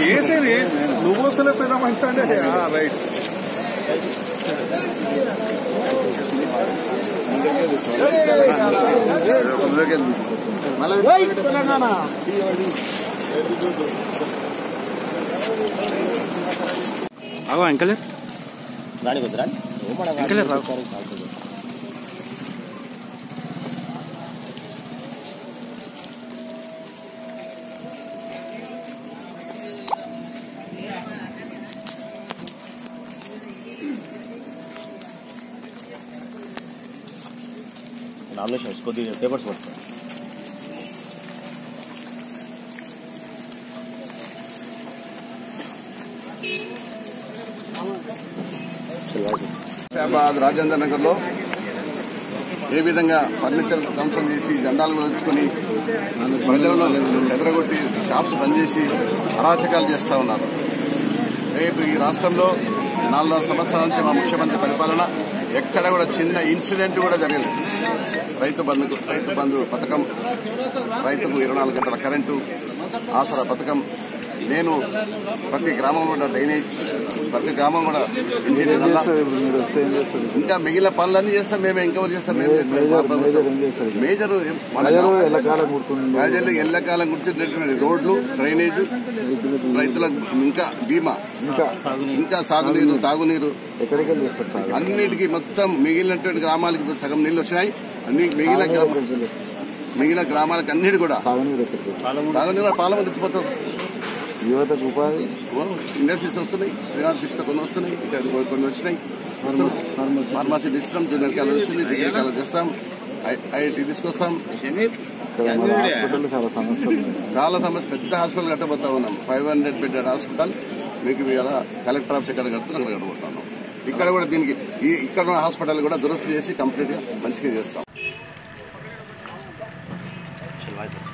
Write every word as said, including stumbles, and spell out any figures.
చేసేది నువ్వు వస్తలే పెద్ద మంచి అంటే రైట్ అగో అంకలే రాణి వద్దురా అంకలే రావు నామినేషన్ కొద్దిగా పేపర్స్ పడతాయి హైదరాబాద్ రాజేంద్ర నగర్ లో ఏ విధంగా ఫర్నిచర్ ధ్వంసం చేసి జెండాలు కొలుచుకుని ప్రజలను చెదరగొట్టి షాప్స్ బంద్ చేసి అరాచకాలు చేస్తా ఉన్నారు. రేపు ఈ రాష్ట్రంలో నాలుగున్నర సంవత్సరాల నుంచి మా ముఖ్యమంత్రి పరిపాలన ఎక్కడ కూడా చిన్న ఇన్సిడెంట్ కూడా జరగలేదు. రైతు బంధు రైతు బంధు పథకం, రైతుకు ఇరవై నాలుగు గంటల కరెంటు, ఆసరా పథకం, నేను ప్రతి గ్రామం కూడా డ్రైనేజ్, ప్రతి గ్రామం కూడా ఇంకా మిగిలిన పనులన్నీ చేస్తాం మేమే. ఇంకెవరు చేస్తాం? మేమే. మేజర్ ప్రజలు ఎల్లకాలం గుర్తున్నటువంటి రోడ్లు, డ్రైనేజ్, రైతులకు ఇంకా బీమా, ఇంకా సాగునీరు, తాగునీరు, అన్నిటికీ మొత్తం మిగిలినటువంటి గ్రామాలకి సగం నీళ్లు వచ్చినాయి. అన్ని మిగిలిన మిగిలిన గ్రామాలకు అన్నిటి కూడా తాగునీరు పాలన తెచ్చిపోతాం. యువతకు ఉపాధి ఇండస్ట్రీస్ వస్తున్నాయి, ఫినాన్స్ సిక్స్ కొన్ని వస్తున్నాయి, కొన్ని వచ్చినాయి. ఫార్మసీ తెచ్చినాం, జూనియర్ కాలేజ్ వచ్చింది, డిగ్రీ కాలేజ్ తెస్తాం, ఐఐటీ తీసుకొస్తాం. చాలా సమస్య. పెద్ద హాస్పిటల్ కట్టబోతా ఉన్నాం. ఫైవ్ హండ్రెడ్ బెడెడ్ హాస్పిటల్ మీకు ఇలా కలెక్టర్ ఆఫీస్ ఎక్కడ కడుతున్నాం అక్కడ కట్టబోతున్నాం. ఇక్కడ కూడా దీనికి ఈ ఇక్కడ హాస్పిటల్ కూడా దురస్తు చేసి కంప్లీట్ గా మంచిగా చేస్తాం.